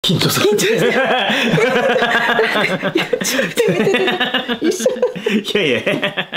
緊張する。 緊張して一緒。 いやいや。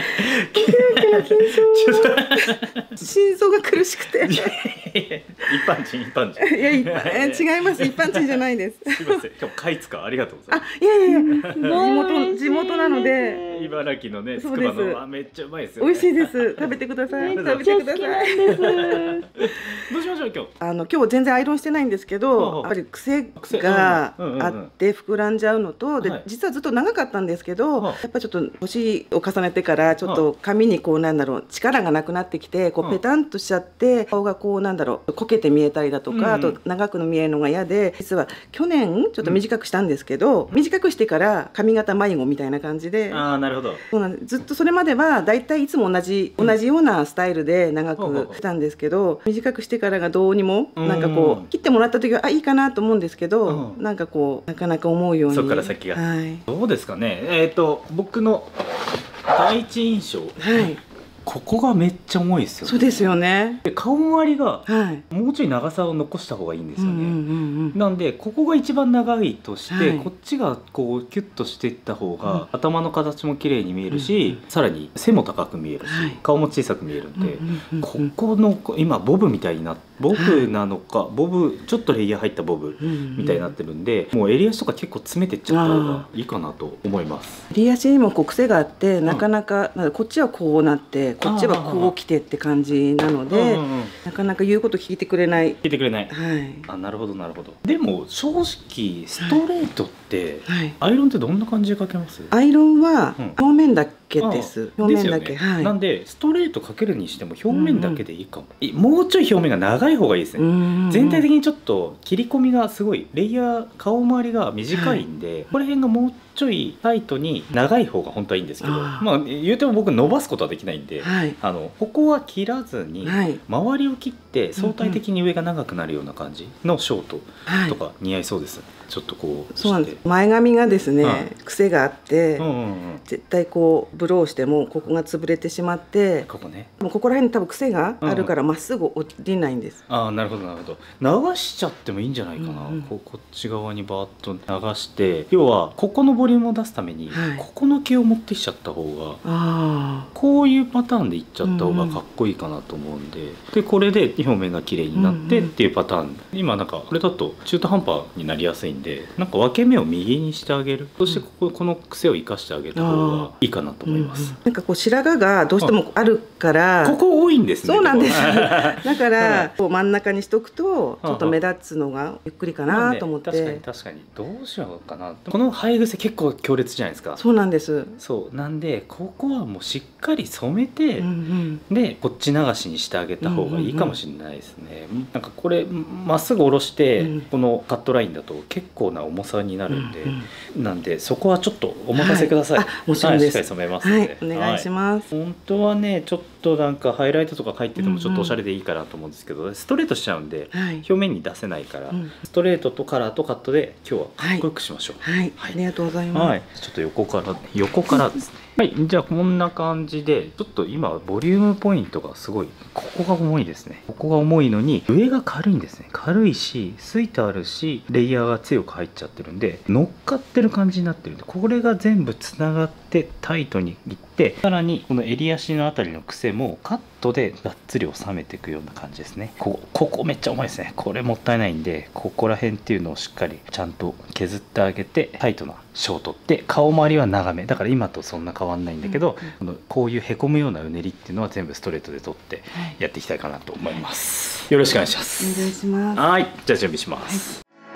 心臓が苦しくて。 一般人、一般人。 いや、違います。一般人じゃないです。 すみません。今日カイツか、ありがとうございます。 いやいやいや、地元なので。 茨城のね、つくばの、めっちゃうまいですよ。 美味しいです。食べてください。食べてください。 どうしましょう、今日。 今日全然アイロンしてないんですけど、やっぱり癖があって膨らんじゃうのと、で、実はずっと長かったんですけど、やっぱりちょっと年を重ねてからちょっと髪にこうなんだろう、力がなくなってきて、こうペタンとしちゃって顔がこうなんだろう、こけて見えたりだとか、あと長く見えるのが嫌で、実は去年ちょっと短くしたんですけど、短くしてから髪型迷子みたいな感じで、 ああ、なるほど。 そうなんです。ずっとそれまではだいたいいつも同じようなスタイルで長くしたんですけど、短くしてからがどうにもなんかこう切ってもらった時はいいかなと思うんですけど、なんかこうなかなか思うように。 そっから先が。どうですかね。僕の第一印象。ここがめっちゃ重いですよね。 そうですよね。 で、顔周りがもうちょい長さを残した方がいいんですよね。なんでここが一番長いとして、こっちがこうキュッとしていった方が頭の形も綺麗に見えるし、さらに背も高く見えるし、顔も小さく見えるんで、ここの今ボブみたいになって、ボブなのか、ボブちょっとレイヤー入ったボブみたいになってるんで、もう襟足とか結構詰めてっちゃった方がいいかなと思います。 襟足にもこう癖があって、なかなかこっちはこうなってこっちはこう来てって感じなので、なかなか言うこと聞いてくれない。 聞いてくれない。あ、なるほどなるほど。でも正直ストレートってアイロンってどんな感じでかけます？ アイロンは表面だけです。表面だけ。 なんでストレートかけるにしても表面だけでいいかも。もうちょい表面が長い方がいいですね。全体的にちょっと切り込みがすごい、レイヤー顔周りが短いんで、この辺がもうちょいタイトに長い方が本当はいいんですけど、まあ言うても僕伸ばすことはできないんで、ここは切らずに周りを切って相対的に上が長くなるような感じのショートとか似合いそうです。ちょっとこうそうなんです。前髪がですね、癖があって、絶対こうブローしてもここが潰れてしまって、 ここね、 もうここら辺に多分癖があるからまっすぐ落ちないんです。 ああ、なるほどなるほど。流しちゃってもいいんじゃないかな。こっち側にバーッと流して、要はここのボリュームを出すためにここの毛を持ってきちゃった方が、こういうパターンでいっちゃった方がかっこいいかなと思うんで、でこれで表面が綺麗になってっていうパターン。今なんかこれだと中途半端になりやすいんで、なんか分け目を右にしてあげる、そしてこの癖を生かしてあげた方がいいかなと思います。 なんかこう白髪がどうしてもあるから、 ここ多いんですね。 そうなんです。だからこう真ん中にしとくとちょっと目立つのがゆっくりかなと思って。 確かに確かに。どうしようかな。この生え癖結構強烈じゃないですか。 そうなんです。 そうなんでここはもうしっかり染めて、でこっち流しにしてあげた方がいいかもしれないですね。なんかこれまっすぐ下ろして、このカットラインだと結構な重さになるんで、なんでそこはちょっとお任せください。 もちろんです。 しっかり染めますので、 お願いします。 本当はね、ちょっとなんかハイライトとか入っててもちょっとおしゃれでいいかなと思うんですけど、ストレートしちゃうんで表面に出せないから、ストレートとカラーとカットで今日はかっこよくしましょう。 ありがとうございます。 ちょっと横からですね。はい、じゃあこんな感じで、ちょっと今ボリュームポイントがすごい、ここが重いですね。ここが重いのに上が軽いんですね。軽いしスイートあるし、レイヤーが強く入っちゃってるんで乗っかってる感じになってるんで、これが全部つながってタイトにいって、さらにこの襟足のあたりの癖もカットでがっつり収めていくような感じですね。ここめっちゃ重いですね。これもったいないんで、ここら辺っていうのをしっかりちゃんと削ってあげて、タイトなショートで顔周りは長めだから今とそんな変わんないんだけど、こういうへこむようなうねりっていうのは全部ストレートで取ってやっていきたいかなと思います。よろしくお願いします。 お願いします。 はい、じゃあ準備します。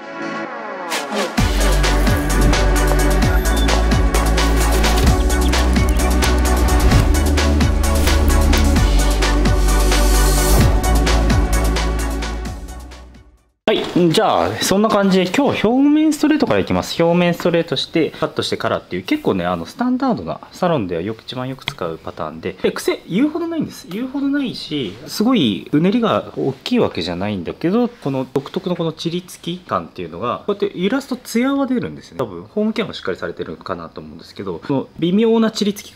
はい、じゃあそんな感じで今日表面ストレートからいきます。表面ストレートしてカットしてからっていう結構ねスタンダードなサロンでは一番よく使うパターンで、癖言うほどないんです。言うほどないし、すごいうねりが大きいわけじゃないんだけど、この独特のこのチリつき感っていうのがこうやって揺らすとツヤは出るんですね。多分ホームケアもしっかりされてるかなと思うんですけど、この微妙なチリつきがすっ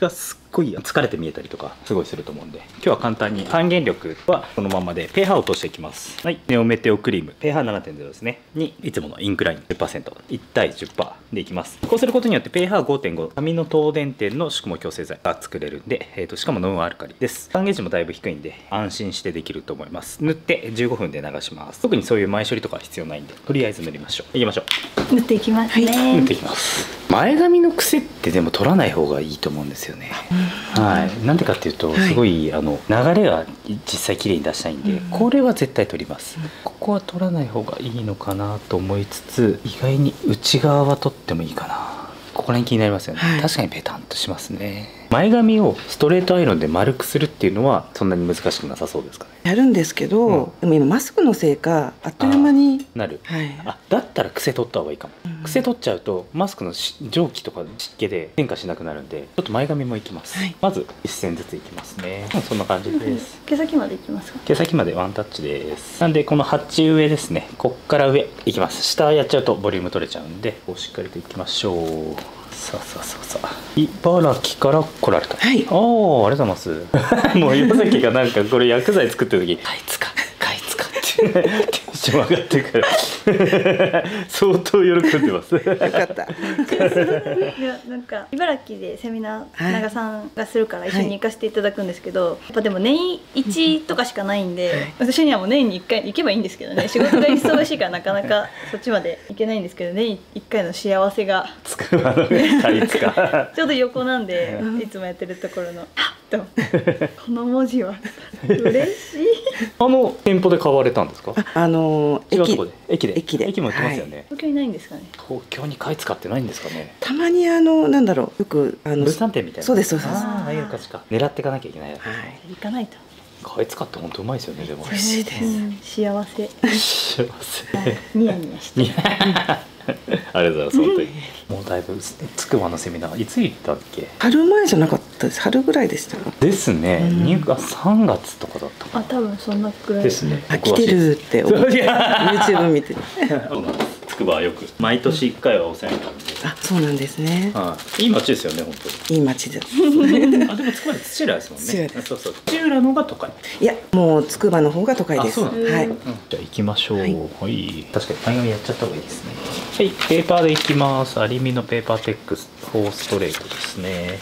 ごい疲れて見えたりとかすごいすると思うんで、今日は簡単に還元力はこのままで pH を落としていきます。はい、ネオメテオクリーム pH7.0 ですねにいつものインクライン 10%1 対 10% でいきます。こうすることによって pH5.5 アミノ東電点の宿毛矯正剤が作れるんで、しかもノンアルカリです。還元値もだいぶ低いんで安心してできると思います。塗って15分で流します。特にそういう前処理とかは必要ないんで、とりあえず塗りましょう。いきましょう。塗っていきますね。 塗っていきます。前髪の癖ってでも取らない方がいいと思うんですよね。はい、なんでかっていうと、すごい流れが実際綺麗に出したいんで、これは絶対取ります。ここは取らない方がいいのかなと思いつつ、意外に内側は取ってもいいかな。ここら辺気になりますよね。確かにペタンとしますね。前髪をストレートアイロンで丸くするっていうのはそんなに難しくなさそうですかね。 やるんですけど、でも今マスクのせいかあっという間になる。だったら癖取った方がいいかも。癖取っちゃうとマスクの蒸気とか湿気で変化しなくなるんで、ちょっと前髪もいきます。まず1線ずついきますね。そんな感じです。 毛先までいきますか。 毛先までワンタッチです。なんでこの鉢上ですね、こっから上いきます。下やっちゃうとボリューム取れちゃうんで、こうしっかりといきましょう。さあさあさあさあ、茨城から来られた。はい。ああ、ありがとうございます。もう岩崎がなんかこれ薬剤作ってる時、買いつかってテンション上がってるから相当喜んでます。よかった。 いや、なんか茨城でセミナー長さんがするから一緒に行かせていただくんですけど、やっぱでも年1とかしかないんで、私にはもう年に1回行けばいいんですけどね、仕事が忙しいからなかなかそっちまで行けないんですけど、年1回の幸せがつくばの買いつかちょうど横なんで、いつもやってるところのこの文字は嬉しい。 店舗で買われたんですか？駅で駅も売ってますよね。 東京にないんですかね。 東京に買い使ってないんですかね。 たまになんだろう、よく物産展みたいな。 そうですそうです。 ああ、いう感じか。狙っていかなきゃいけない。 行かないと。 買い使って本当うまいですよね。でも美味しいです。 幸せ。 幸せ。 ニヤニヤして。 ありがとうございます。本当に。もうだいぶつくばのセミナーいつ行ったっけ？ 春前じゃなかったです。春ぐらいでしたか。 ですね。3月とかだったかな。 多分そんなくらいですね。 来てるってYouTube 見て。 つくばはよく毎年1回はお世話になるんで。 あ、そうなんですね。 いい町ですよね、本当に。 いい町です。 でもつくばで土浦ですもんね。そうそう。土浦の方が都会。 いや、もうつくばの方が都会です。はい。 じゃあ行きましょう。はい。確かに前髪やっちゃった方がいいですね。はい、ペーパーでいきます。アルミのペーパーテックス4ストレートですね。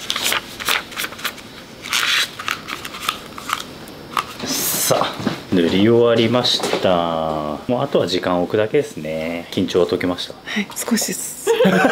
さあ、塗り終わりました。もうあとは時間を置くだけですね。緊張は解けました。 はい、少しです。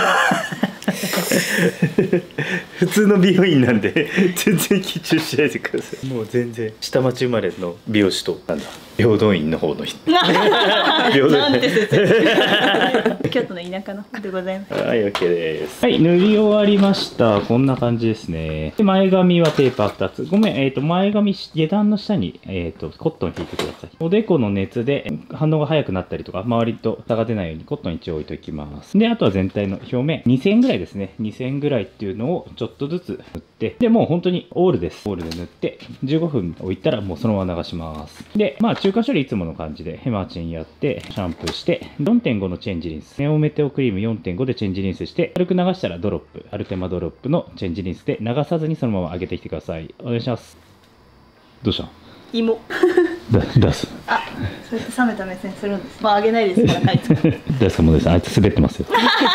普通の美容院なんで全然緊張しないでください。もう全然下町生まれの美容師と平等院の方の人。 なんて説明。京都の田舎の方でございます。 はい、OK です。はい、塗り終わりました。こんな感じですね。で、前髪はペーパー2つ。ごめん、前髪下段の下にコットン引いてください。おでこの熱で反応が早くなったりとか、周りと差が出ないようにコットン一応置いておきます。で、あとは全体の表面2センぐらいですね。2センぐらいっていうのをちょっとずつ塗って、で、もう本当にオールです。オールで塗って15分置いたらもうそのまま流します。で、まあ中華処理いつもの感じでヘマチンやってシャンプーして 4.5 のチェンジリンス、ネオメテオクリーム 4.5 でチェンジリンスして軽く流したらドロップ、アルテマドロップのチェンジリンスで流さずにそのまま上げてきてください。お願いします。どうした？ 芋出す。 あ、そうやって冷めた目線するんです。まあ、あげないですから、あいつ。 出すもです。あいつ滑ってますよ。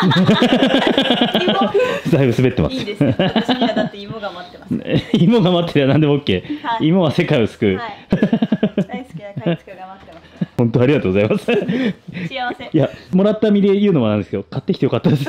だいぶ滑ってます。 いいですよ。私にはだって芋が待ってます。 芋が待ってりゃ何でも OK。芋は世界を救う。 大好きなカイツクが待ってます。 本当ありがとうございます。 幸せ。 いや、もらった身で言うのもなんですけど、買ってきてよかったです。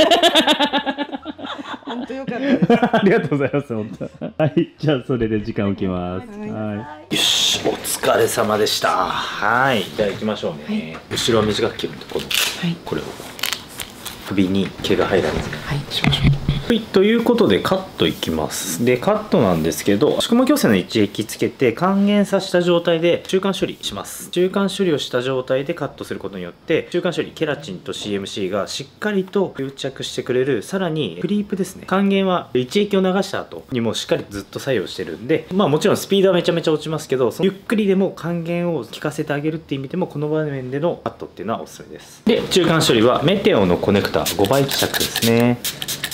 本当よかったです。 ありがとうございます。本当。はい、じゃあそれで時間を置きます。はい。よし、お疲れ様でした。はい、じゃあ行きましょうね。後ろは短く切るんで、これを首に毛が入らないようにしましょう。はい、ということでカットいきます。で、カットなんですけど、宿毛矯正の一液つけて還元させた状態で中間処理します。中間処理をした状態でカットすることによって、中間処理ケラチンと CMC がしっかりと吸着してくれる。さらにクリープですね。還元は一液を流した後にもしっかりずっと作用してるんで、まあもちろんスピードはめちゃめちゃ落ちますけど、ゆっくりでも還元を効かせてあげるっていう意味でもこの場面でのカットっていうのはおすすめです。で、中間処理はメテオのコネクタ5倍希釈ですね。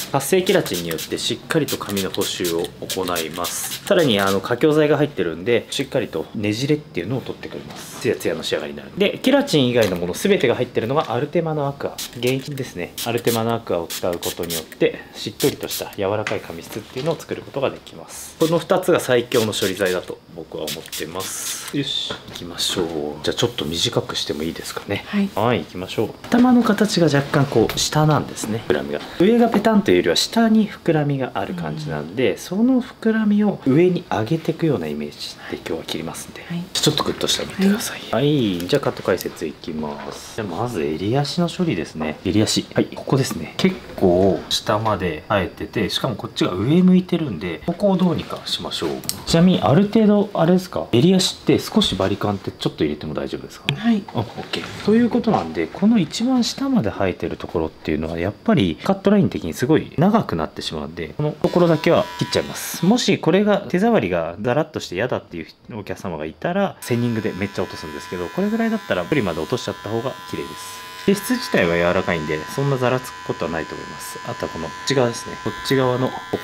活性ケラチンによってしっかりと髪の補修を行います。さらに化粧剤が入ってるんで、しっかりとねじれっていうのを取ってくれます。ツヤツヤの仕上がりになる。でケラチン以外のもの全てが入ってるのがアルテマのアクア、原液ですね。アルテマのアクアを使うことによってしっとりとした柔らかい髪質っていうのを作ることができます。この2つが最強の処理剤だと僕は思ってます。よし、行きましょう。じゃあちょっと短くしてもいいですかね。はい、行きましょう。頭の形が若干こう下なんですね。膨らみが上がペタンというよりは下に膨らみがある感じなんで、その膨らみを上に上げていくようなイメージで今日は切りますんで、ちょっとグッと下見てください。はい、じゃあカット解説いきます。じゃあまず襟足の処理ですね。襟足、はい、ここですね。結構下まで生えてて、しかもこっちが上向いてるんで、ここをどうにかしましょう。ちなみにある程度あれですか、襟足って少しバリカンってちょっと入れても大丈夫ですか？ はい。 あ、OK。ということなんで、この一番下まで生えてるところっていうのはやっぱりカットライン的にすごい長くなってしまうんで、このところだけは切っちゃいます。もしこれが手触りがザラッとして嫌だっていうお客様がいたらセンニングでめっちゃ落とすんですけど、これぐらいだったらプリまで落としちゃった方が綺麗です。で質自体は柔らかいんでそんなザラつくことはないと思います。あとはこのこっち側ですね。こっち側のここ、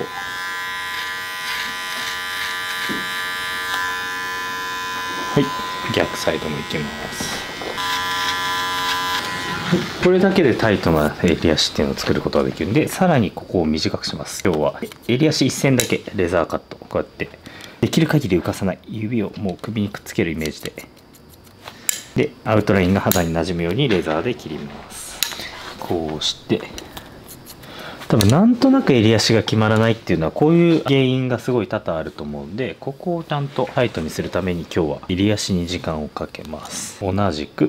はい、逆サイドもいきます。これだけでタイトな襟足っていうのを作ることができるんで、さらにここを短くします。今日は襟足1線だけレザーカット、こうやってできる限り浮かさない、指をもう首にくっつけるイメージでアウトラインが肌になじむようにレザーで切ります。こうして多分なんとなく襟足が決まらないっていうのはこういう原因がすごい多々あると思うんで、ここをちゃんとタイトにするために今日は襟足に時間をかけます。同じく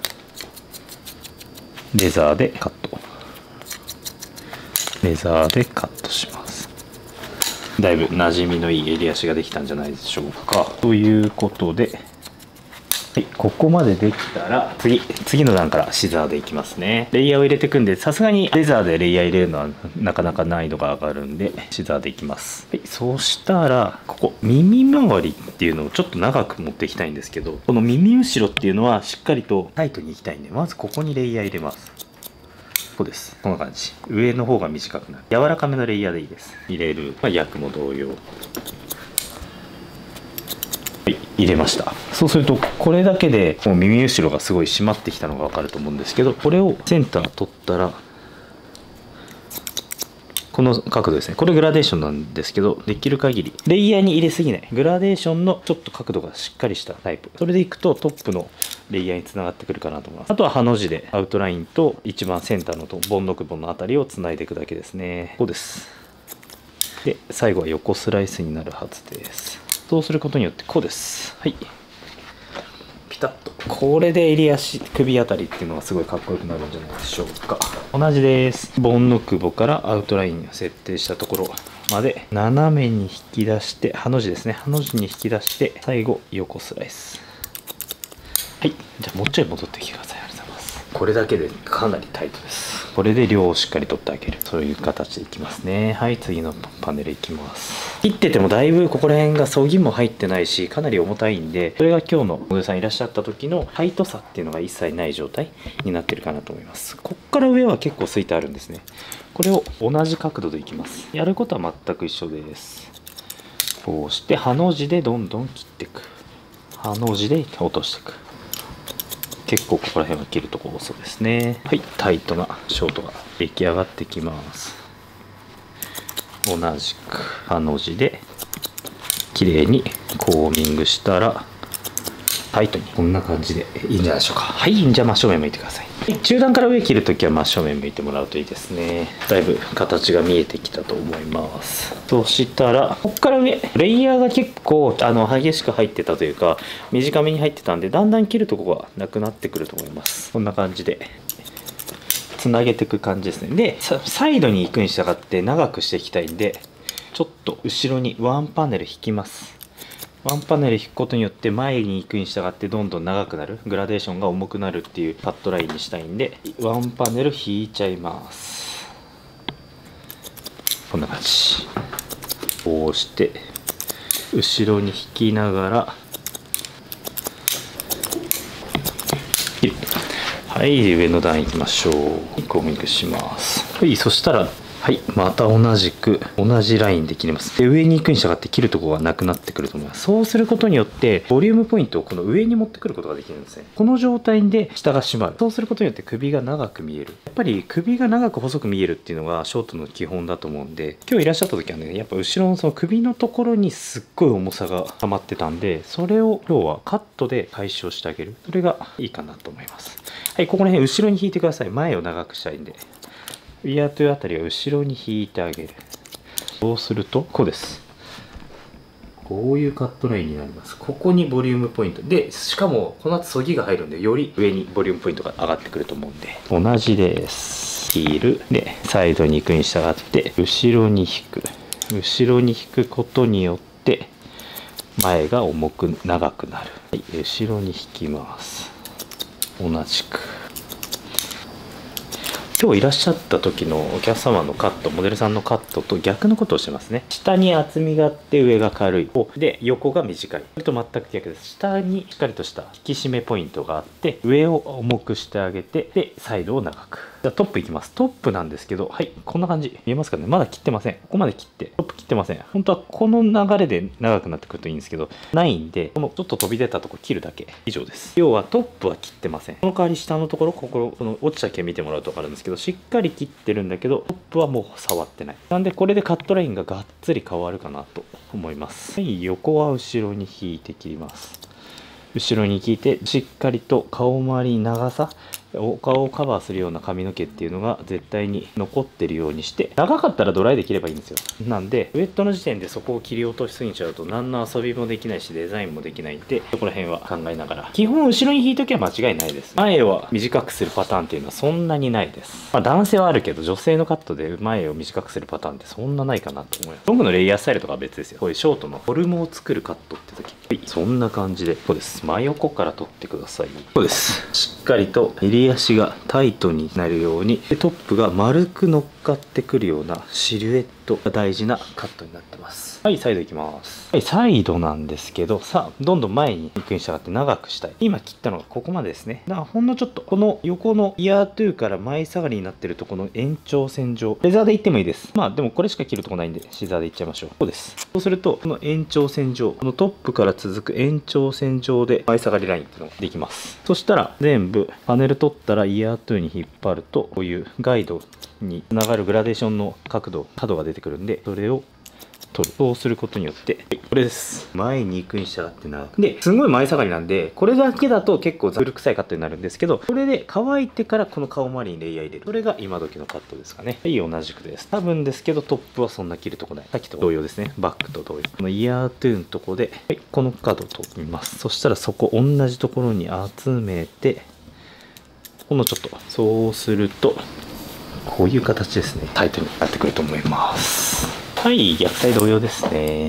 レザーでカット、レザーでカットします。だいぶ馴染みのいい襟足ができたんじゃないでしょうか。ということで、はい、ここまでできたら次の段からシザーでいきますね。レイヤーを入れていくんで、さすがにレザーでレイヤー入れるのはなかなか難易度が上がるんでシザーでいきます。はい、そうしたらここ耳周りっていうのをちょっと長く持っていきたいんですけど、この耳後ろっていうのはしっかりとタイトにいきたいんで、まずここにレイヤー入れます。こうです。こんな感じ。上の方が短くなる。柔らかめのレイヤーでいいです。入れる、薬も同様。はい、入れました。そうするとこれだけでもう耳後ろがすごい締まってきたのが分かると思うんですけど、これをセンター取ったらこの角度ですね。これグラデーションなんですけど、できる限りレイヤーに入れすぎない、グラデーションのちょっと角度がしっかりしたタイプ、それでいくとトップのレイヤーにつながってくるかなと思います。あとはハの字でアウトラインと一番センターのボンノクボンのあたりをつないでいくだけですね。こうです。で最後は横スライスになるはずです。そうすることによってこうです。はい、ピタッと。これで襟足首あたりっていうのがすごいかっこよくなるんじゃないでしょうか。同じです。ボンノクボからアウトラインを設定したところまで斜めに引き出して、ハの字ですね。ハの字に引き出して最後横スライス。はい、じゃあもうちょい戻ってきてください。ありがとうございます。これだけでかなりタイトです。これで量をしっかり取ってあげる、そういう形でいきますね。はい、次のパネルいきます。切っててもだいぶここら辺がそぎも入ってないしかなり重たいんで、それが今日のモデルさんいらっしゃった時のタイトさっていうのが一切ない状態になってるかなと思います。こっから上は結構ついてあるんですね。これを同じ角度でいきます。やることは全く一緒です。こうしてハの字でどんどん切っていく、ハの字で落としていく。結構ここら辺は切るところそうですね。はい、タイトなショートが出来上がってきます。同じくハの字で綺麗にコーミングしたらタイトにこんな感じでいいんじゃないでしょうか。はい、じゃあ真正面向いてください。中段から上切るときは真正面向いてもらうといいですね。だいぶ形が見えてきたと思います。そしたらここから上レイヤーが結構激しく入ってたというか短めに入ってたんで、だんだん切るところがなくなってくると思います。こんな感じでつなげていく感じですね。でサイドに行くに従って長くしていきたいんで、ちょっと後ろにワンパネル引きます。ワンパネル引くことによって前に行くに従ってどんどん長くなる、グラデーションが重くなるっていうカットラインにしたいんで、ワンパネル引いちゃいます。こんな感じ。こうして後ろに引きながら切る。はい、上の段いきましょう。コーミングします。はい、そしたらはい、また同じく同じラインで切ります。で、上に行くに従って切るところがなくなってくると思います。そうすることによってボリュームポイントをこの上に持ってくることができるんですね。この状態で下が締まる。そうすることによって首が長く見える。やっぱり首が長く細く見えるっていうのがショートの基本だと思うんで、今日いらっしゃった時はね、やっぱ後ろのその首のところにすっごい重さが溜まってたんで、それを今日はカットで解消してあげる。それがいいかなと思います。はい、ここら辺後ろに引いてください。前を長くしたいんで。イヤーというあたりは後ろに引いてあげる。そうするとこうです。こういうカットラインになります。ここにボリュームポイントで、しかもこの後そぎが入るんで、より上にボリュームポイントが上がってくると思うんで、同じです。ヒールでサイドに行くに従って後ろに引く。後ろに引くことによって前が重く長くなる。はい、後ろに引きます。同じく。今日いらっしゃった時のお客様のカット、モデルさんのカットと逆のことをしてますね。下に厚みがあって上が軽い。で、横が短い。それと全く逆です。下にしっかりとした引き締めポイントがあって、上を重くしてあげて、で、サイドを長く。じゃあトップいきます。トップなんですけど、はい、こんな感じ。見えますかね。まだ切ってません。ここまで切って、トップ切ってません。本当はこの流れで長くなってくるといいんですけど、ないんで、このちょっと飛び出たところ切るだけ。以上です。要はトップは切ってません。その代わり下のところ、この落ちた毛見てもらうと分かるんですけど、しっかり切ってるんだけど、トップはもう触ってない。なんでこれでカットラインががっつり変わるかなと思います。はい、横は後ろに引いて切ります。後ろに引いて、しっかりと顔周り長さ、お顔をカバーするような髪の毛っていうのが絶対に残ってるようにして、長かったらドライで切ればいいんですよ。なんでウエットの時点でそこを切り落としすぎちゃうと何の遊びもできないしデザインもできないんで、そこら辺は考えながら、基本後ろに引いときは間違いないです。前を短くするパターンっていうのはそんなにないです。まあ男性はあるけど、女性のカットで前を短くするパターンってそんなないかなと思います。ロングのレイヤースタイルとかは別ですよ。こういうショートのフォルムを作るカットって時、はい、そんな感じで、こうです。真横から取ってください。こうです。しっかりと襟足がタイトになるように、でトップが丸く乗っかってくるようなシルエットが大事なカットになってます。はい、サイドいきます。はい、サイドなんですけど、さあどんどん前に行くに従って長くしたい。今切ったのがここまでですね。だからほんのちょっとこの横のイヤートゥーから前下がりになってるとこの延長線上、レザーでいってもいいです。まあでもこれしか切るとこないんでシザーでいっちゃいましょう。こうです。そうするとこの延長線上、このトップから続く延長線上で前下がりラインっていうのができます。そしたら全部パネル取ったらイヤートゥーに引っ張ると、こういうガイドにつながるグラデーションの角が出てくるんで、それを取る。そうすることによって、はい、これです。前に行くに従って長く。で、すごい前下がりなんで、これだけだと結構古臭いカットになるんですけど、これで乾いてからこの顔周りにレイヤー入れる。それが今時のカットですかね。はい、同じくです。多分ですけど、トップはそんな切るとこない。さっきと同様ですね。バックと同様。このイヤートゥーのとこで、はい、この角を取ります。そしたらそこ同じところに集めて、このちょっと、そうすると、こういう形ですね。タイトになってくると思います。はい、逆サイ同様ですね。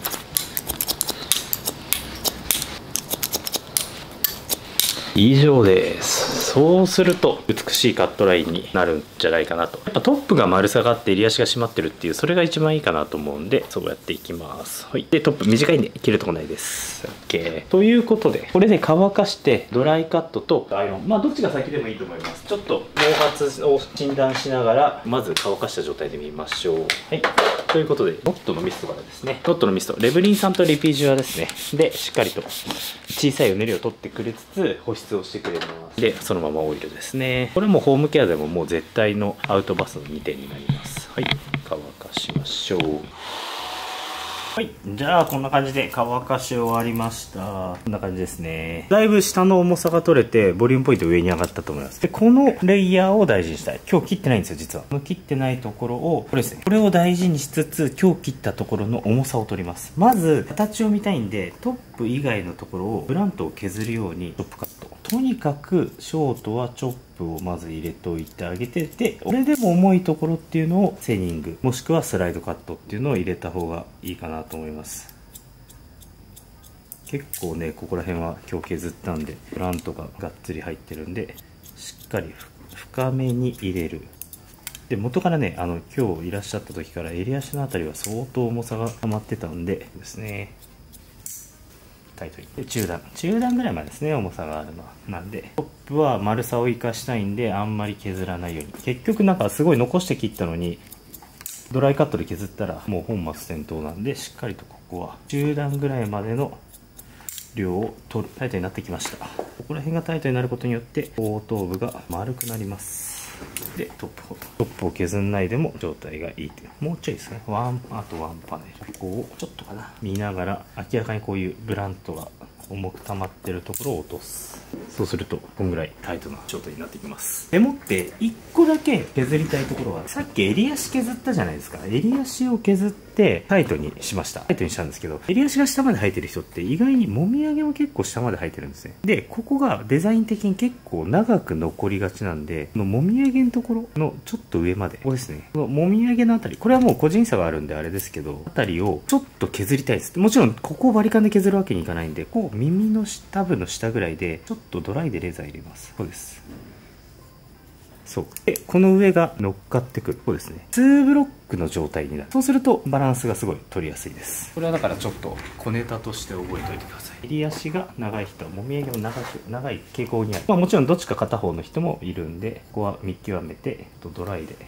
以上です。そうすると美しいカットラインになるんじゃないかなと。やっぱトップが丸さがあって襟足が締まってるっていう、それが一番いいかなと思うんで、そうやっていきます。はい。で、トップ短いんで切るとこないです。OK。ということで、これで乾かしてドライカットとアイロン。まあどっちが先でもいいと思います。ちょっと毛髪を診断しながら、まず乾かした状態で見ましょう。はい。ということで、ノットのミストからですね。ノットのミスト、レブリン酸とリピジュアですね。で、しっかりと小さいうねりを取ってくれつつ、保湿をしてくれます。で、そのままオイルですね。これもホームケアでももう絶対のアウトバスの2点になります。はい。乾かしましょう。はい。じゃあ、こんな感じで乾かし終わりました。こんな感じですね。だいぶ下の重さが取れて、ボリュームポイント上に上がったと思います。で、このレイヤーを大事にしたい。今日切ってないんですよ、実は。切ってないところを、これですね。これを大事にしつつ、今日切ったところの重さを取ります。まず、形を見たいんで、トップ以外のところを、ブラントを削るように、トップカット。とにかく、ショートはチョップをまず入れておいてあげて、で、これでも重いところっていうのをセニング、もしくはスライドカットっていうのを入れた方がいいかなと思います。結構ね、ここら辺は今日削ったんで、ブラントががっつり入ってるんで、しっかり深めに入れる。で、元からね、今日いらっしゃった時から襟足のあたりは相当重さが溜まってたんでですね、タイトに。で、中段ぐらいまでですね、重さがあるのは。なんで、トップは丸さを生かしたいんで、あんまり削らないように。結局なんかすごい残して切ったのに、 ドライカットで削ったらもう本末転倒なんで、しっかりとここは中段ぐらいまでの量を取る。タイトになってきました。ここら辺がタイトになることによって後頭部が丸くなります。でトップを削んないでも状態がいいという。もうちょいですね。あとワンパネル、ここをちょっとかな見ながら、明らかにこういうブラントが重く溜まってるところを落とす。そうするとこんぐらいタイトな状態になってきます。でもって1個だけ削りたいところは、さっき襟足削ったじゃないですか。襟足を削ってタイトにしました。タイトにしたんですけど、襟足が下まで生えてる人って意外にもみあげも結構下まで生えてるんですね。でここがデザイン的に結構長く残りがちなんで、このもみあげのところのちょっと上まで、ここですね、このもみあげのあたり、これはもう個人差があるんであれですけど、あたりをちょっと削りたいです。もちろんここをバリカンで削るわけにいかないんで、こう耳の下部の下ぐらいでちょっとドライでレーザー入れます。そうです。そうでこの上が乗っかってくる。こうですね。2ブロックの状態になる。そうするとバランスがすごい取りやすいです。これはだからちょっと小ネタとして覚えておいてください。襟足が長い人はもみあげも長い傾向にある。もちろんどっちか片方の人もいるんで、ここは見極めてドライで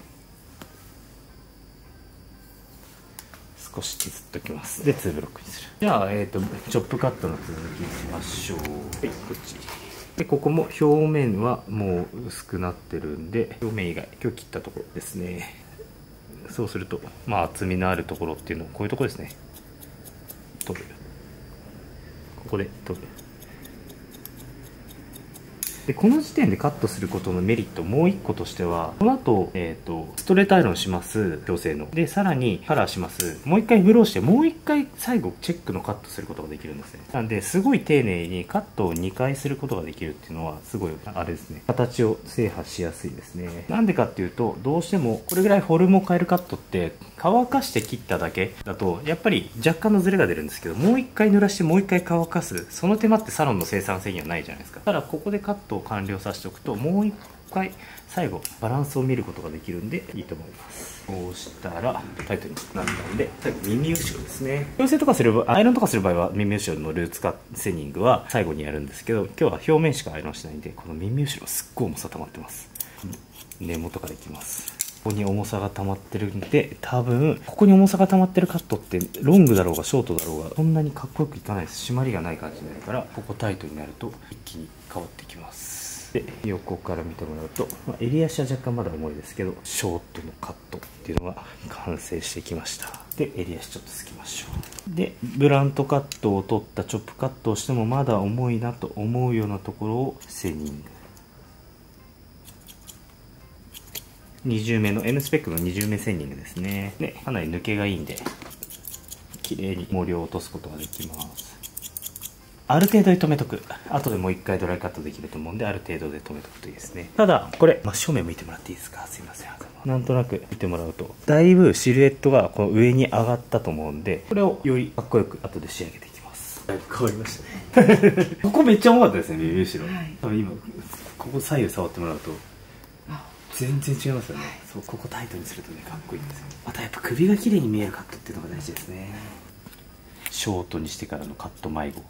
少し削っておきます。で2ブロックにする。じゃあ、チョップカットの続きいきましょう。はい、こっちで、ここも表面はもう薄くなってるんで、表面以外今日切ったところですね。そうすると厚みのあるところっていうのをこういうところですね、取る。ここで取る。でこの時点でカットすることのメリットもう1個としては、この後、ストレートアイロンします、矯正の。でさらにカラーします。もう1回ブローして、もう1回最後チェックのカットすることができるんですね。なんですごい丁寧にカットを2回することができるっていうのは、すごいあれですね、形を制覇しやすいですね。なんでかっていうと、どうしてもこれぐらいフォルムを変えるカットって乾かして切っただけだとやっぱり若干のズレが出るんですけど、もう1回濡らしてもう1回乾かす、その手間ってサロンの生産性にはないじゃないですか。ただここでカットを完了させておくと、もう1回最後バランスを見ることができるんでいいと思います。こうしたらタイトになったんで、最後耳後ろですね。矯正とかする場合、アイロンとかする場合は耳後ろのルーツカセニングは最後にやるんですけど、今日は表面しかアイロンしないんで、この耳後ろすっごい重さ溜まってます。根元からいきます。ここに重さが溜まってるんで、多分ここに重さが溜まってるカットってロングだろうがショートだろうがそんなにかっこよくいかないです。締まりがない感じになるから、ここタイトになると一気に変わってきます。で横から見てもらうと、襟足は若干まだ重いですけど、ショートのカットっていうのが完成してきました。で襟足ちょっとつきましょう。でブラントカットを取ったチョップカットをしてもまだ重いなと思うようなところをセニング、20目の N スペックの20目セニングですね。でかなり抜けがいいんで綺麗に毛量を落とすことができます。ある程度で止めとく。後でもう一回ドライカットできると思うんで、ある程度で止めとくといいですね。ただこれ、正面向いてもらっていいですか。すいません。なんとなく見てもらうとだいぶシルエットがこの上に上がったと思うんで、これをよりかっこよく後で仕上げていきます。だいぶ変わりましたねここめっちゃ重かったですね、耳後ろ。多分今ここ左右触ってもらうと全然違いますよね。そう、ここタイトにするとね、かっこいいんですよ。またやっぱ首が綺麗に見えるカットっていうのが大事ですね。ショートにしてからのカット迷子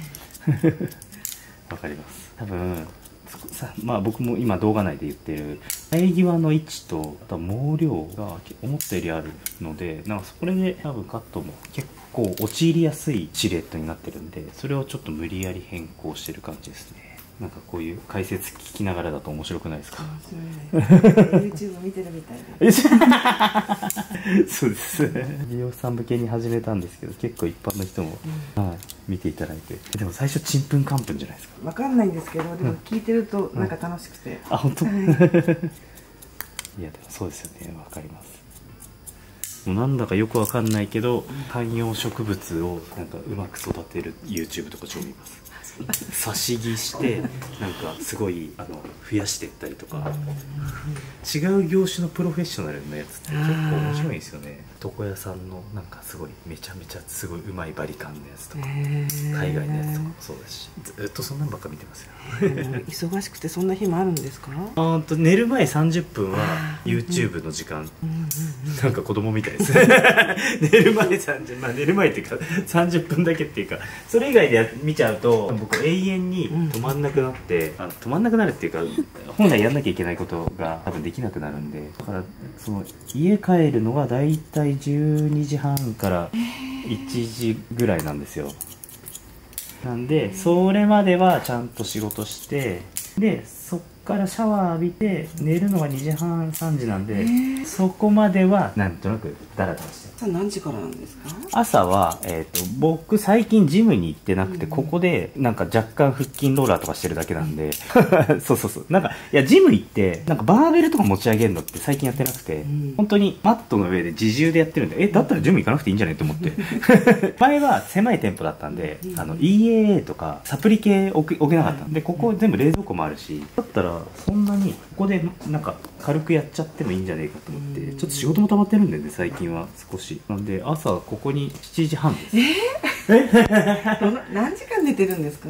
わかります。多分僕も今動画内で言ってる生え際の位置と、あとは毛量が思ったよりあるので、なんかそれで多分カットも結構陥りやすいシルエットになってるんで、それをちょっと無理やり変更してる感じですね。なんかこういう解説聞きながらだと面白くないですか。 YouTube 見てるみたいでそうです。美容師さん向けに始めたんですけど、結構一般の人も、見ていただいて。でも最初ちんぷんかんぷんじゃないですか。 わかんないんですけど、でも聞いてるとなんか楽しくて。 あ、本当。いやでもそうですよね。わかります。もうなんだかよくわかんないけど、観葉植物をなんかうまく育てる YouTube とか超見ます。差し木してなんかすごい増やしていったりとか、違う業種のプロフェッショナルのやつって結構面白いんですよね。床屋さんのなんかすごいめちゃめちゃすごいうまいバリカンのやつとか、海外のやつとかもそうですし、ずっとそんなんばっか見てますよ。 忙しくてそんな日もあるんですか。 寝る前30分は YouTube の時間、なんか子供みたいです寝る前30分、寝る前っていうか30分だけっていうか、それ以外で見ちゃうと僕永遠に止まんなくなって、止まんなくなるっていうか本来やんなきゃいけないことが多分できなくなるんで、だからその家帰るのがだいたい12時半から1時ぐらいなんですよ。なんでそれまではちゃんと仕事して、でそっからシャワー浴びて寝るのが2時半3時なんで、そこまではなんとなくダラダラして。 朝何時からなんですか？ 朝は、僕最近ジムに行ってなくて、ここでなんか若干腹筋ローラーとかしてるだけなんでそうそうそう、なんかいやジム行ってなんかバーベルとか持ち上げるのって最近やってなくて、本当にマットの上で自重でやってるんで、だったらジム行かなくていいんじゃないと思って前は狭い店舗だったんで、EAA とかサプリ系置けなかったんで、ここ全部冷蔵庫もあるし、だったらそんなにここでなんか軽くやっちゃってもいいんじゃないかと思って、ちょっと仕事も溜まってるんでね最近は少しなんで、朝ここに7時半です。 何時間寝てるんですか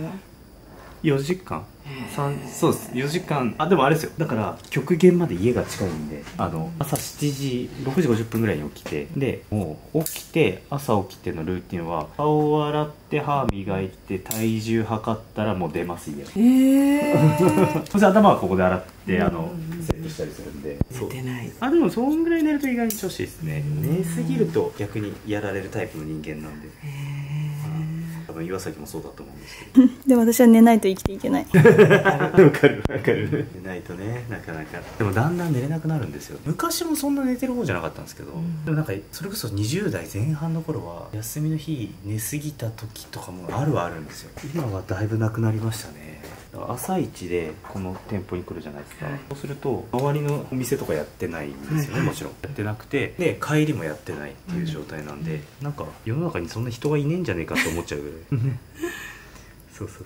？4時間そうです4時間。でもあれですよ、だから極限まで家が近いんで、朝7時6時50分ぐらいに起きて、でもう起きて朝起きてのルーティンは顔を洗って歯磨いて体重測ったらもう出ます家。そして頭はここで洗ってセットしたりするんで。 寝てない。 でもそんぐらい寝ると意外に調子いいですね。寝すぎると逆にやられるタイプの人間なんで。多分岩崎もそうだと思うんですけどでも私は寝ないと生きていけない。 わかるわかる。寝ないとね、なかなか。でもだんだん寝れなくなるんですよ。昔もそんな寝てる方じゃなかったんですけど、でもなんかそれこそ20代前半の頃は休みの日寝すぎた時とかもあるんですよ。今はだいぶなくなりましたね。朝一でこの店舗に来るじゃないですか、そうすると周りのお店とかやってないんですよね、もちろんやってなくて、で帰りもやってないっていう状態なんで、なんか世の中にそんな人がいねえんじゃねえかって思っちゃうぐらいそうそう。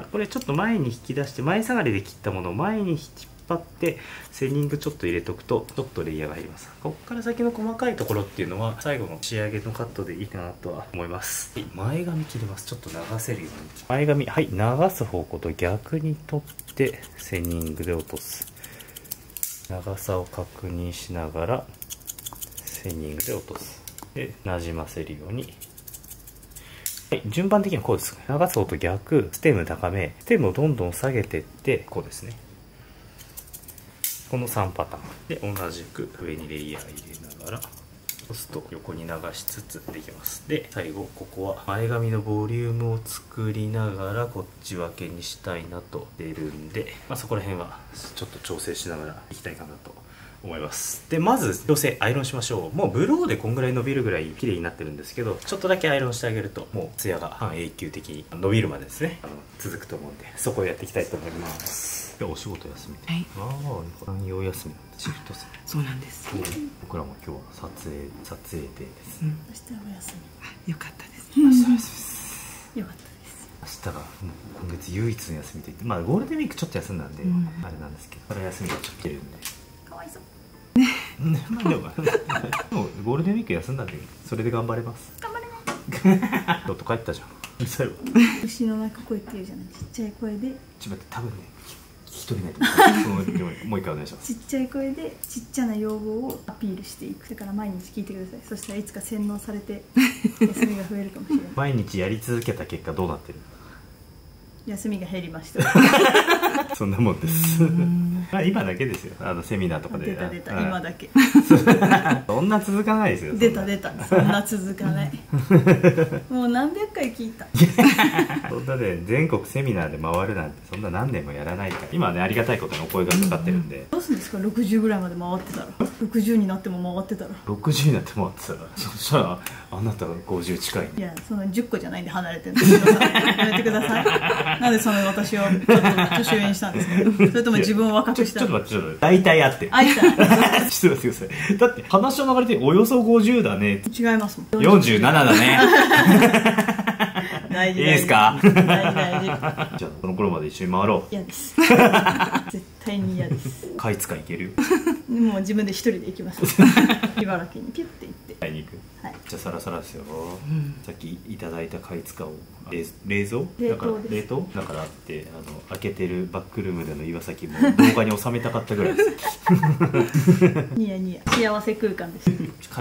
これちょっと前に引き出して、前下がりで切ったものを前に引っ張ってセニングちょっと入れとくとちょっとレイヤーが入ります。ここから先の細かいところっていうのは最後の仕上げのカットでいいかなとは思います。前髪切ります。ちょっと流せるように前髪、はい、流す方向と逆に取ってセニングで落とす。長さを確認しながらセニングで落とす。でなじませるように。はい、順番的にはこうです。流す方と逆、ステム高め、ステムをどんどん下げていってこうですね。この3パターンで同じく上にレイヤー入れながらそうすると横に流しつつできます。で最後ここは前髪のボリュームを作りながらこっち分けにしたいなと出るんで、そこら辺はちょっと調整しながらいきたいかなと思います。でまず調整アイロンしましょう。もうブローでこんぐらい伸びるぐらい綺麗になってるんですけど、ちょっとだけアイロンしてあげるともうツヤが半永久的に伸びるまでですね続くと思うんで、そこをやっていきたいと思います。お仕事休みで、産業休みシフト制。 そうなんです。 僕らも今日は撮影デーです。 明日はお休み。よかったです。 明日は休みです。よかったです。 明日が今月唯一の休みといって、ゴールデンウィークちょっと休んだんで、あれなんですけど、これ休みがちょっと切れるんで。 かわいそう。 でもゴールデンウィーク休んだんで、それで頑張れます。 頑張れない。 ちょっと帰ったじゃん。 牛の鳴く声っていうじゃない。ちっちゃい声で。 ちょっと待って、多分ね、聞き取れないと思う。もう一回お願いします。 ちっちゃい声でちっちゃな要望をアピールしていく。だから毎日聞いてください。そしたらいつか洗脳されて休みが増えるかもしれない。 毎日やり続けた結果どうなってる？ 休みが減りました。 そんなもんです。今だけですよ。セミナーとかで。 出た今だけ。 そんな続かないですよ。 出たそんな続かない。もう何百回聞いた。 そんなね、全国セミナーで回るなんてそんな何年もやらないから。今はね、ありがたいことにお声がかかってるんで。 どうするんですか？60ぐらいまで回ってたら、60になっても回ってたら、 60になって回ってたら、そしたらあなたが50近い。 いや、その10個じゃないんで離れてるんですけど、やめてください。なんでその私をちょっと年上にしたんですか？それとも自分を若くしたの？ ちょっと待って、大体あってる。 あいた。 ちょっと待ってください。だって話の流れでおよそ50だね。 違いますもん。 47だね。 大事。 いいですか？ 大事。 じゃあその頃まで一緒に回ろう。 嫌です。絶対に嫌です。 買い使い行けるよ。 もう自分で一人で行きます。茨城にピュッて行って。 買いに行く。 はい。 じゃあサラサラですよ。さっきいただいた買い使を冷蔵？ 冷凍です。 だから冷凍？だからって開けてるバックルームでの岩崎も動画に収めたかったぐらいです。 ニヤニヤ幸せ空間です。 から作って。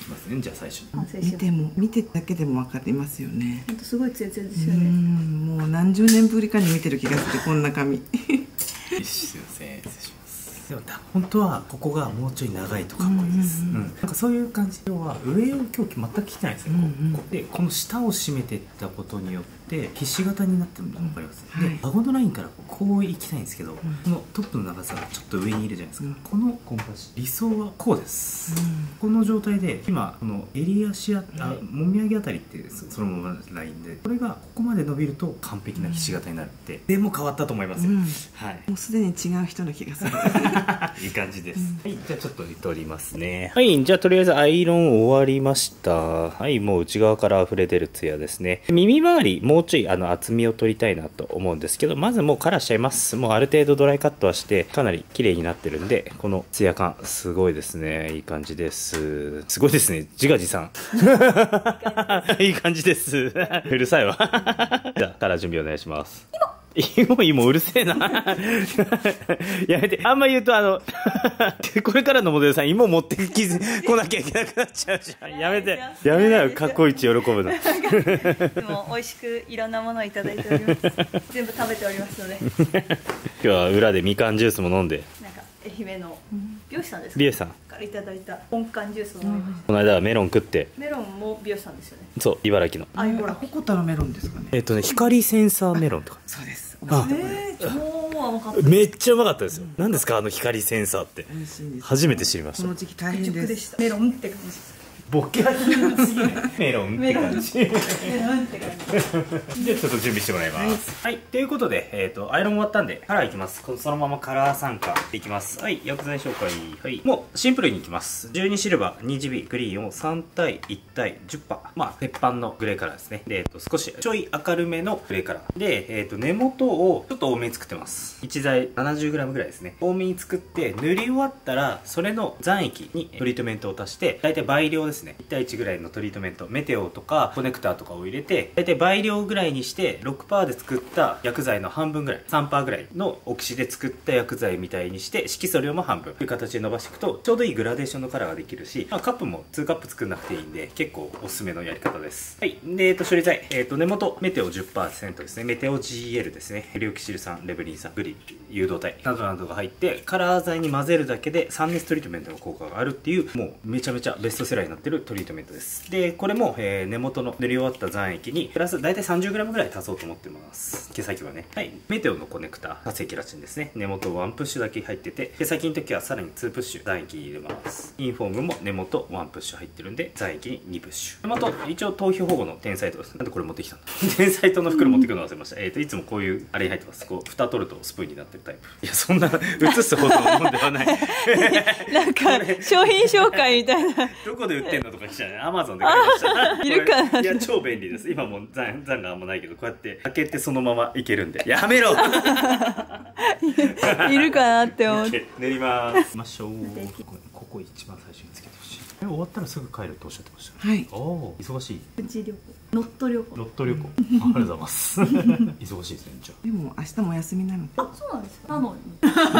きますね。じゃあ最初見てだけでも分かりますよね。 本当すごいツヤツヤですよね。 もう何十年ぶりかに見てる気がするこんな髪。 すいません、失礼します。でも本当はここがもうちょい長いとかっこいいです。なんかそういう感じは上を今日全く着てないですね。でこの下を締めていったことによってひし形になってるのが分かります。で顎のラインからこう行きたいんですけど、このトップの長さがちょっと上にいるじゃないですか。このコンパシ理想はこうです。この状態で今この襟足もみあげあたりってそのままラインで、これがここまで伸びると完璧なひし形になるってでも変わったと思いますよ。はい。 もうすでに違う人の気がする。 いい感じです。はい、じゃあちょっと取りますね。はい、じゃあとりあえずアイロン終わりました。はい、もう内側から溢れ出るツヤですね。耳周りもうちょい厚みを取りたいなと思うんですけど、まずもうカラーしちゃいます。もうある程度ドライカットはしてかなり綺麗になってるんで、このツヤ感すごいですね。いい感じです。すごいですね。自画自賛。いい感じです。うるさいわ。じゃあカラー準備お願いします。今うるせえな。やめて。あんま言うとこれからのモデルさん芋持ってこなきゃいけなくなっちゃうじゃん。やめて。やめなよ。かっこいいち喜ぶの。 でも美味しくいろんなものをいただいております。全部食べておりますので。 今日は裏でみかんジュースも飲んで。 なんか愛媛の美容師さんですか。 美容師さんからいただいた本館ジュースを飲みました。 この間はメロン食って。 メロンも美容師さんですよね。 そう、茨城の。 ココタのメロンですかね。 光センサーメロンとか。 そうです。 超甘かった。 めっちゃうまかったですよ。何ですか光センサーって。初めて知りました。 この時期大変です。 メロンって感じです。 ボケはひどすぎない。メロンって感じ。 メロンって感じ。 じゃあちょっと準備してもらいます。はい、ということで、アイロン終わったんでカラーいきます。そのままカラー参加いきます。はい、薬剤紹介。はい、もうシンプルにいきます。12シルバー 2GB グリーンを3対1対10パー、まあ鉄板のグレーカラーですね。で、少しちょい明るめのグレーカラーで、根元をちょっと多めに作ってます。1剤 70g ぐらいですね。多めに作って塗り終わったらそれの残液にトリートメントを足して、だいたい倍量ですね。1対1ぐらいのトリートメント、メテオとかコネクターとかを入れて、だいたい倍量ぐらいにして 6% で作った薬剤の半分ぐらい、3% ぐらいのオキシで作った薬剤みたいにして色素量も半分という形で伸ばしていくとちょうどいいグラデーションのカラーができるし、カップも2カップ作んなくていいんで結構おすすめのやり方です。はい。で、処理剤、根元メテオ 10% ですね。メテオ GL ですね。ヘリオキシル酸、レブリン酸、グリ誘導体などなどが入ってカラー剤に混ぜるだけで酸熱トリートメントの効果があるっていう、もうめちゃめちゃベストセラーになってるトリートメントです。で、これも、根元の塗り終わった残液にプラス大体 30g ぐらい足そうと思ってます。毛先はね。はい。メテオのコネクタ、活性ケラチンですね。根元1プッシュだけ入ってて、毛先の時はさらに2プッシュ残液入れます。インフォームも根元1プッシュ入ってるんで、残液に2プッシュ。根元、一応頭皮保護のテンサイトです。なんでこれ持ってきたんだ。テンサイトの袋持ってくるの忘れました。いつもこういうあれに入ってます。こう、蓋取るとスプーンになってるタイプ。いや、そんな映すほどのもんではない。 なんか商品紹介みたいな。 どこで売ってんのとか来ちゃうね。アマゾンで買いました。 いるかな。 いや、超便利です。今も残があんまないけど、こうやって開けてそのままいけるんで。やめろ。 いるかなって思って。 練ります。ましょう。ここ一番最初につけてほしい。終わったらすぐ帰るっておっしゃってました。 はい。 おお、忙しい。 プチ旅行。ノット旅行。 ノット旅行。ありがとうございます。忙しいですね。じゃあ。 でも明日もお休みなので。 あ、そうなんですか。なのに。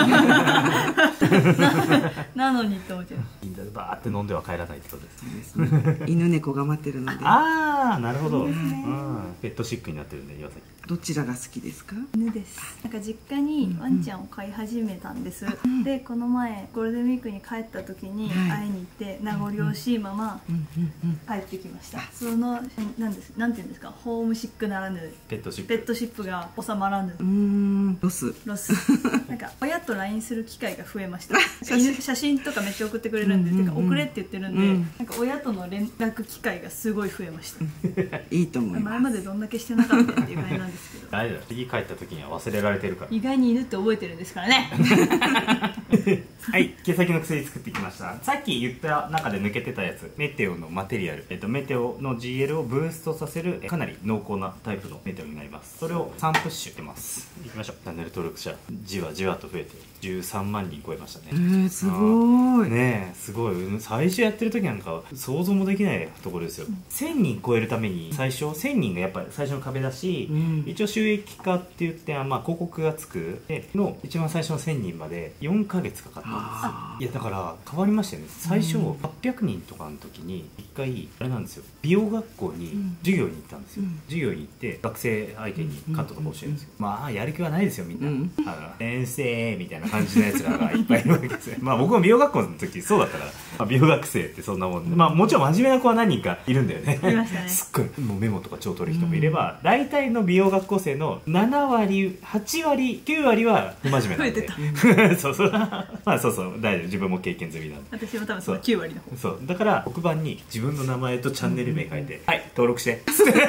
なのにって思っちゃう。 バーって飲んでは帰らないってことですね。 犬猫が待ってるので。 ああ、なるほど。ペットシックになってるんで、岩崎。 どちらが好きですか？ 犬です。なんか実家にワンちゃんを飼い始めたんです。で、この前ゴールデンウィークに帰った時に会いに行って名残惜しいまま帰ってきました。そのなんていうんですか、ホームシックならぬペットシップが収まらぬ。 ロス。 なんか親と LINE する機会が増えました。写真とかめっちゃ送ってくれるんで、てか送れって言ってるんで、なんか親との連絡機会がすごい増えました。 いいと思います。 前までどんだけしてなかったっていう感じなんですけど。 あれだよ、次帰った時には忘れられてるから。 意外に犬って覚えてるんですからね。 はい、毛先の薬作ってきました。さっき言った中で抜けてたやつ、メテオのマテリアル、メテオの GL をブーストさせるかなり濃厚なタイプのメテオになります。それを3プッシュしてます。いきましょう。チャンネル登録者じわじわと増えて13万人超えましたね。 すごいねえ、すごい。最初やってる時なんか想像もできないところですよ。1000人超えるために最初1000人がやっぱり最初の壁だし、一応収益化って言って、まあ、広告がつくでの一番最初の1000人まで4ヶヶ月かかったんですよ。いやだから変わりましたよね。最初800人とかの時に一回あれなんですよ、美容学校に授業に行ったんですよ。授業に行って学生相手にカットとか教えるんですよ。まあやる気はないですよみんな。先生みたいな感じのやつらがいっぱいいるわけですよ。まあ僕も美容学校の時そうだったから、まあ、美容学生ってそんなもんで、まあもちろん真面目な子は何人かいるんだよね。 いましたね。すっごいもうメモとか超取る人もいれば、大体の美容学校生の7割8割9割は不真面目なんでそうそうまあそうそう大丈夫、自分も経験済みなんで。 私も多分その9割の方。 そうだから黒板に自分の名前とチャンネル名書いて「はい登録して」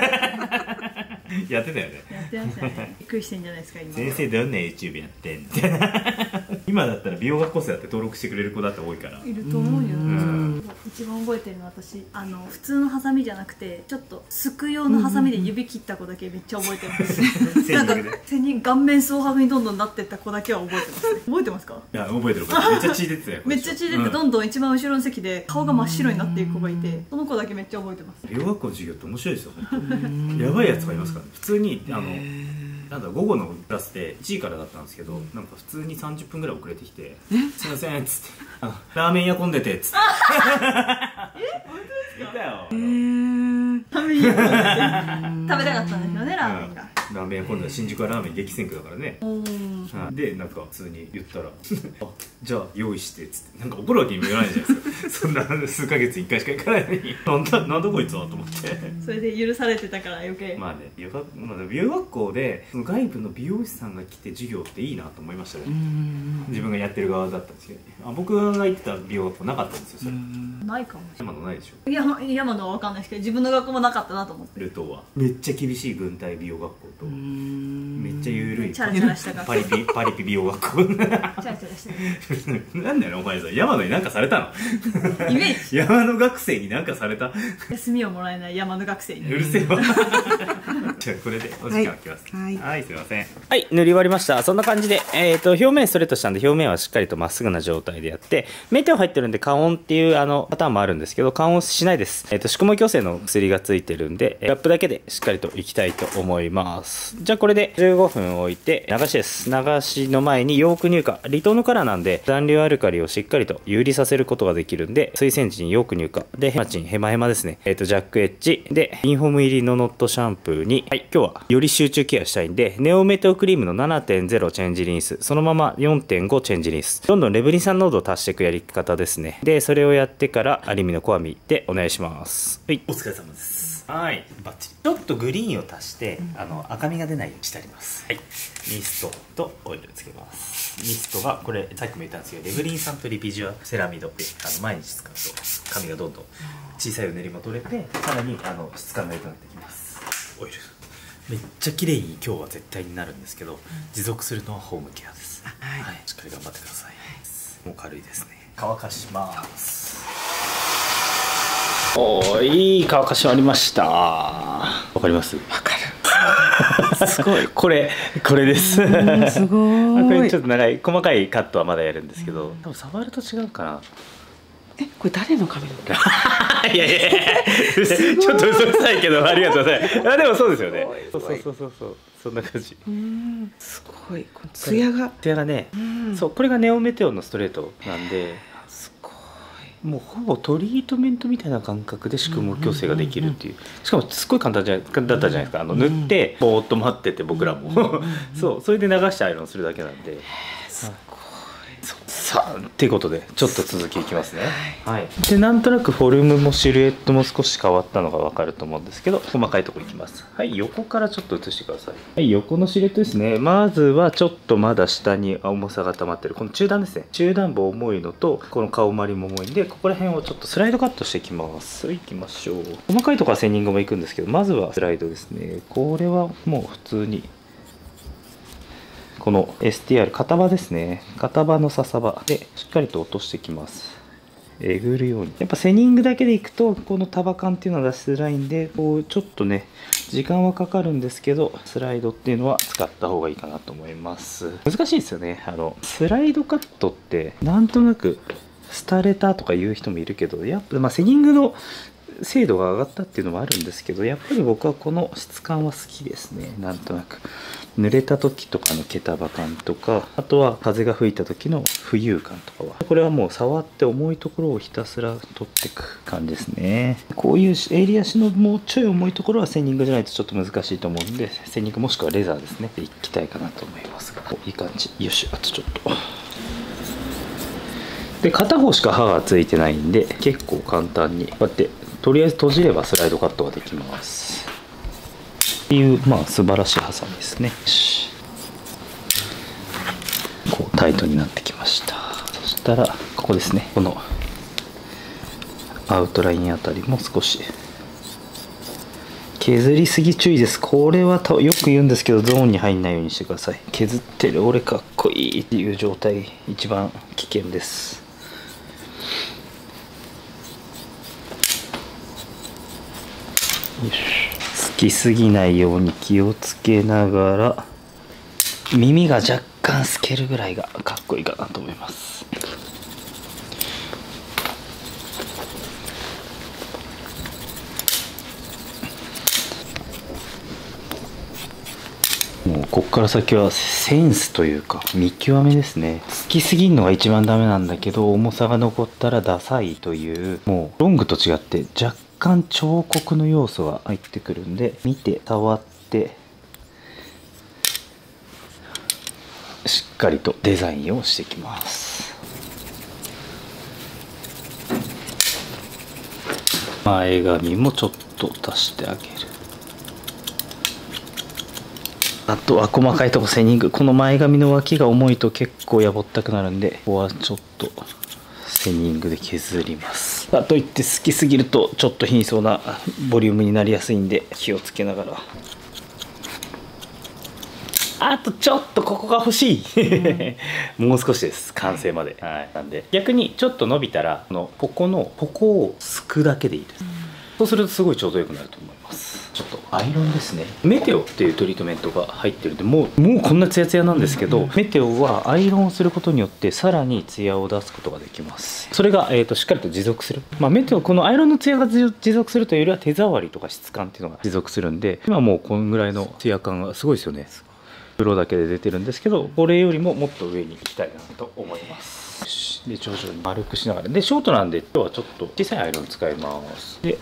やってたよね。 やってましたね。びっくりしてんじゃないですか今。 先生どんな YouTube やってんみたいな。今だったら美容学校生だって登録してくれる子だって多いから。 いると思うよ。一番覚えてるのは私普通のハサミじゃなくてちょっとすく用のハサミで指切った子だけめっちゃ覚えてます。なんか背に顔面蒼白にどんどんなってった子だけは覚えてますね。覚えてますか？ いや覚えてる覚えてる。めっちゃ血出てたよ。めっちゃ血出てどんどん一番後ろの席で顔が真っ白になっていく子がいて、その子だけめっちゃ覚えてます。 美容学校の授業って面白いですよ。やばいやつがいますからね。普通になんだ午後のクラスで1時からだったんですけど、なんか普通に30分ぐらい遅れてきて「すいません」っつって「ラーメン屋混んでて」っつって。 え、本当ですか？ いたよ。 ラーメン屋混んでて食べたかったんですよね、ラーメンが。 ラーメン屋混んで新宿はラーメン激戦区だからね。でなんか普通に言ったら「あじゃあ用意して」っつって、なんか怒るわけにもいかないじゃないですか。そんな数ヶ月1回しか行かないのになんだこいつはと思って。 それで許されてたから余計。 まあね、美容学校でその外部の美容師さんが来て授業っていいなと思いましたね。自分がやってる側だったんですけど、僕が行ってた美容学校なかったんですよ。それないかもしれない。 山のないでしょ。 山のは分かんないですけど、自分の学校もなかったなと思って。 ルトはめっちゃ厳しい軍隊美容学校とめっちゃ緩いチャラチャラした学校、 パリピ美容学校。 チャラチャラしてる。 なんだよお前さ、山野に何かされたの？ イメージ。 山野学生に何かされた？ 休みをもらえない山の学生に。 うるせえわ。じゃあこれでお時間来ます。はい、すいません。 はい、塗り終わりました。そんな感じで、表面ストレートしたんで、表面はしっかりとまっすぐな状態でやって、メテオ入ってるんで、加温っていうパターンもあるんですけど、加温しないです。宿毛矯正の薬がついてるんで、ラップだけでしっかりといきたいと思います。じゃあこれで15分置いて、流しです。流しの前にヨーク乳化。離島のカラーなんで、残留アルカリをしっかりと有利させることができるんで、水洗時にヨーク乳化。で、ヘマチン、ヘマヘマですね。ジャックエッジ。で、インフォーム入りのノットシャンプーに、はい、今日はより集中ケアしたいんで、ネオメテオクリームの 7.0 チェンジリンス。そのまま 4.5 チェンジリンス。どんどんレブリン酸濃度を足していくやり方ですね。で、それをやってから、アルミのコアミでお願いします。はい。 お疲れ様です。はい、バッチリ。ちょっとグリーンを足して、赤みが出ないようにしてあります。はい。ミストとオイルつけます。ミストが、これ、さっきも言ったんですけど、レブリン酸とリピジュアセラミドで、毎日使うと、髪がどんどん小さいうねりも取れて、さらに、質感が良くなってきます。オイル。めっちゃ綺麗に今日は絶対になるんですけど、持続するのはホームケアです。はい。しっかり頑張ってください。もう軽いですね。乾かします。 いい乾かし終わりました。わかります？わかる。すごい。これです。 すごい。 これちょっと長い細かいカットはまだやるんですけど、多分触ると違うかな。 これ誰の髪の毛？ いやちょっと嘘くさいけどありがとうございます。でもそうですよね。そうそんな感じ。 すごい。ツヤがね。そう、これがネオメテオのストレートなんで。もうほぼトリートメントみたいな感覚で宿毛矯正ができるっていう、しかもすっごい簡単だったじゃないですか。塗ってぼーっと待ってて僕らもそれで流してアイロンするだけなんで。さあっていうことでちょっと続きいきますね。はい。でなんとなくフォルムもシルエットも少し変わったのが分かると思うんですけど、細かいとこいきます。はい、横からちょっと写してください。はい、横のシルエットですね。まずはちょっとまだ下に重さが溜まってるこの中段ですね。中段部重いのとこの顔周りも重いんで、ここら辺をちょっとスライドカットしていきます。はい、いきましょう。細かいところはセンニングもいくんですけど、まずはスライドですね。これはもう普通にこの STR 肩場ですね。肩場の笹場でしっかりと落としていきます。えぐるように。やっぱセニングだけでいくとこの束感っていうのは出しづらいんで、こうちょっとね時間はかかるんですけど、スライドっていうのは使った方がいいかなと思います。難しいですよね。スライドカットってなんとなくスタレタとか言う人もいるけど、やっぱセニングの精度が上がったっていうのもあるんですけど、やっぱり僕はこの質感は好きですね。なんとなく濡れた時とかの毛束感とか、あとは風が吹いた時の浮遊感とかは、これはもう触って重いところをひたすら取っていく感じですね。こういう襟足のもうちょい重いところはセニングじゃないとちょっと難しいと思うんで、セニングもしくはレザーですねでいきたいかなと思いますが、いい感じ。よし、あとちょっとで、片方しか刃がついてないんで結構簡単にこうやってとりあえず閉じればスライドカットができますっていう、まあ素晴らしいハサミですね。こうタイトになってきました。そしたらここですね、このアウトラインあたりも少し削りすぎ注意です。これはよく言うんですけど、ゾーンに入んないようにしてください。削ってる俺かっこいいっていう状態一番危険です。好きすぎないように気をつけながら、耳が若干透けるぐらいがかっこいいかなと思います。もうこっから先はセンスというか見極めですね。好きすぎるのが一番ダメなんだけど、重さが残ったらダサいという、もうロングと違って若干彫刻の要素が入ってくるんで、見て触ってしっかりとデザインをしていきます。前髪もちょっと足してあげる。あとは細かいとこセニング、この前髪の脇が重いと結構やぼったくなるんで、ここはちょっとセニングで削ります。かといって好きすぎるとちょっと貧相なボリュームになりやすいんで気をつけながら。あとちょっとここが欲しいもう少しです、完成まで。はい、なんで逆にちょっと伸びたらここをすくだけでいいです。そうするとすごいちょうどよくなると思います。ちょっとアイロンですね。メテオっていうトリートメントが入ってるんで、もうこんなツヤツヤなんですけど、メテオはアイロンをすることによってさらにツヤを出すことができます。それが、しっかりと持続する。メテオ、このアイロンのツヤが持続するというよりは手触りとか質感っていうのが持続するんで、今もうこのぐらいのツヤ感がすごいですよね。プロだけで出てるんですけど、これよりももっと上に行きたいなと思います。で、徐々に丸くしながら、でショートなんで今日はちょっと小さいアイロン使います。で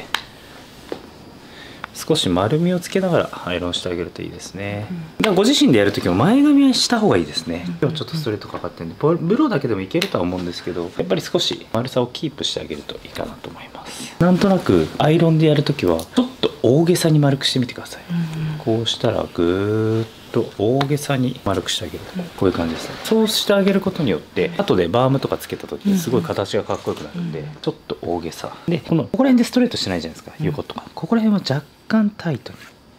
少し丸みをつけながらアイロンしてあげるといいですね。だからご自身でやるときも前髪はした方がいいですね。今日ちょっとストレートかかってるんで、ブローだけでもいけるとは思うんですけど、やっぱり少し丸さをキープしてあげるといいかなと思います。なんとなくアイロンでやるときはちょっと大げさに丸くしてみてください。こうしたらぐーっと大げさに丸くしてあげる、こういう感じですね。そうしてあげることによって後でバームとかつけた時にすごい形がかっこよくなるんで、ちょっと大げさで、ここら辺でストレートしてないじゃないですか、横とか。ここら辺は若干タイトに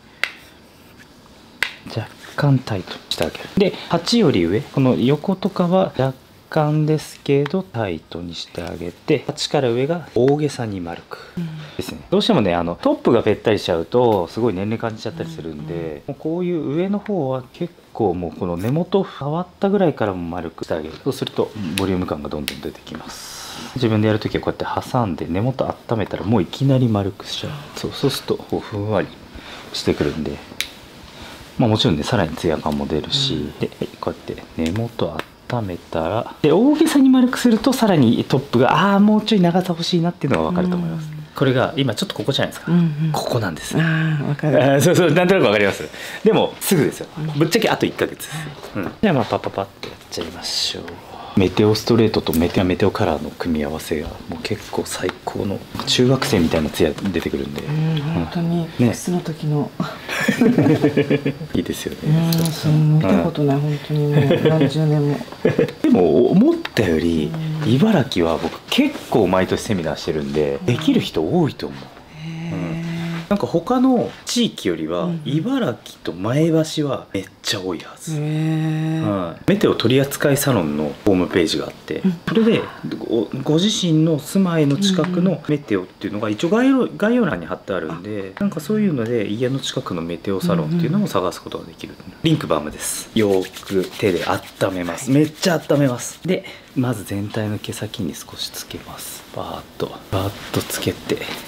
してあげる。で8より上、この横とかは若干ですけどタイトにしてあげて、8から上が大げさに丸くですね。どうしてもねトップがぺったりしちゃうとすごい年齢感じちゃったりするんで、こういう上の方は結構もうこの根元触ったぐらいからも丸くしてあげる。そうするとボリューム感がどんどん出てきます。自分でやるときはこうやって挟んで根元温めたらもういきなり丸くしちゃう。そうするとこうふんわりしてくるんで、もちろんねさらにツヤ感も出るし、でこうやって根元温めたら、で大げさに丸くするとさらにトップがもうちょい長さ欲しいなっていうのが分かると思います。これが今ちょっとここじゃないですか、ここなんです。 分かる。 そうなんとなく分かります。でもすぐですよ、ぶっちゃけあと1ヶ月です。じゃあパッってやっちゃいましょう。メテオストレートとメテオカラーの組み合わせがもう結構最高の中学生みたいなツヤ出てくるんで、 本当にね、質の時のいいですよね。 見たことない、本当にもう何十年も。 でも思ったより茨城は僕結構毎年セミナーしてるんで、できる人多いと思う。なんか他の地域よりは茨城と前橋はめっちゃ多いはず。メテオ取扱サロンのホームページがあって、それでご自身の住まいの近くのメテオっていうのが一応概要欄に貼ってあるんで、なんかそういうので家の近くのメテオサロンっていうのも探すことができる。リンクバームです。よく手で温めます。めっちゃ温めます。でまず全体の毛先に少しつけます。バーッとつけて、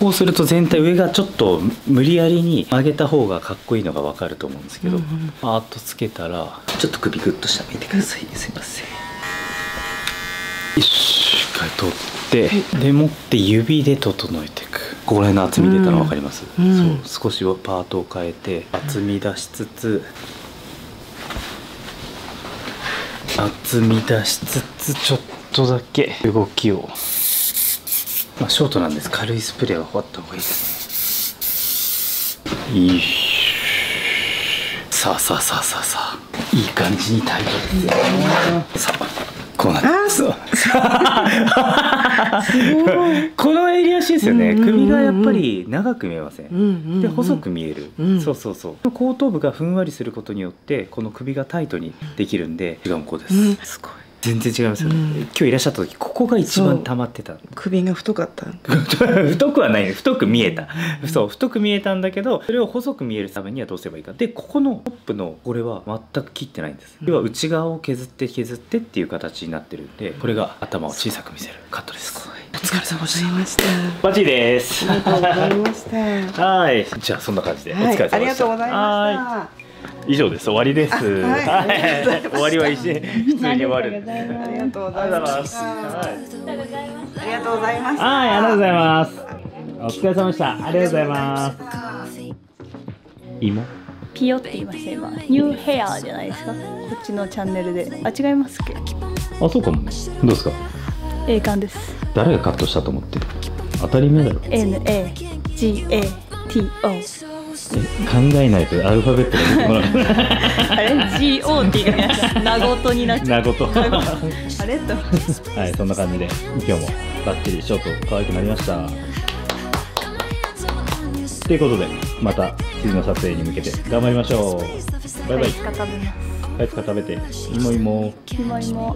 こうすると全体上がちょっと無理やりに上げた方がかっこいいのが分かると思うんですけど、パーッとつけたらちょっと首グッと下向いてください。すいません。よし、一回取ってで持って指で整えていく。ここら辺の厚み出たの分かります？そう、少しパートを変えて厚み出しつつちょっとだけ動きを、まあ、ショートなんです。軽いスプレーは終わった方がいいですね。いい。さあいい感じにタイトですよ。さあこうなってます。この襟足ですよね。首がやっぱり長く見えません？で細く見える。そう後頭部がふんわりすることによってこの首がタイトにできるんで、違うこうです。すごい全然違いますよね。今日いらっしゃった時ここが一番溜まってた。 首が太かった。 太くはない、太く見えた。そう太く見えたんだけど、それを細く見えるためにはどうすればいいか。でここのトップのこれは全く切ってないんです。要は内側を削ってっていう形になってるんで、これが頭を小さく見せるカットです。 お疲れ様でした。 バッチリです。 ありがとうございました。 はい、じゃあそんな感じでお疲れ様でした。 ありがとうございました。 以上です。終わりです。終わりは普通に終わる。 ありがとうございます。ありがとうございます。 はい、ありがとうございます。お疲れ様でした。ありがとうございます。芋？ ピヨって言いました今。ニューヘアじゃないですか。こっちのチャンネルで。あ、違いますっけ？ あ、そうかもね。どうですか？ 栄冠です。 誰がカットしたと思ってる？当たり前だろ。 NAGATO。 考えないとアルファベットが出てこないあれ GO って言いました。名ごとになっちゃう。 名ごとあれとはい、そんな感じで今日もバッチリショート可愛くなりました。ということでまた次の撮影に向けて頑張りましょう。バイバイ。 いつか食べます。 いつか食べて。芋芋。 芋芋。